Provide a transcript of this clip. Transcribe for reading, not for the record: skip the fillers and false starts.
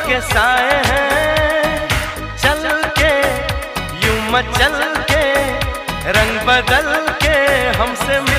के साए हैं, चल के यूं मचल के रंग बदल के हमसे